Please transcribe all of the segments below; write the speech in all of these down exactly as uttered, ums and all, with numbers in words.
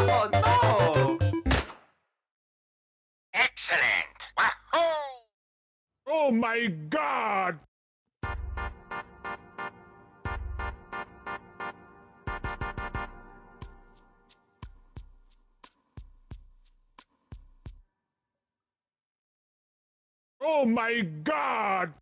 Oh, no! Excellent! Wahoo! Oh my God! Oh my God!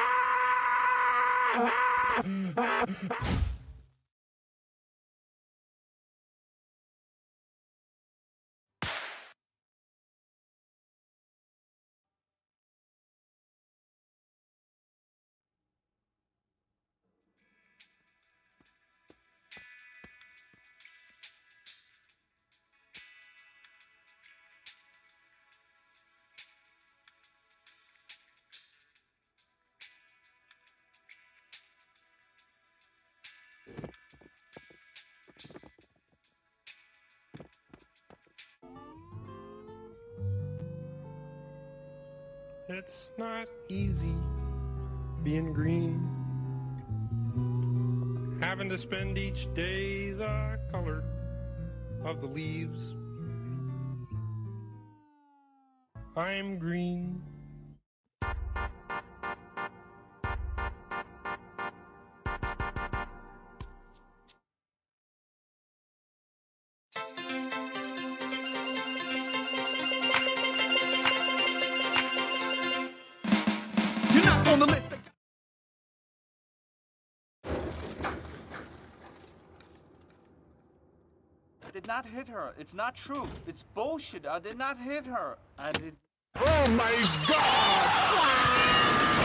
It's not easy being green, having to spend each day the color of the leaves. I'm green. You're not gonna listen. I did not hit her. It's not true. It's bullshit. I did not hit her. I did. Oh my God!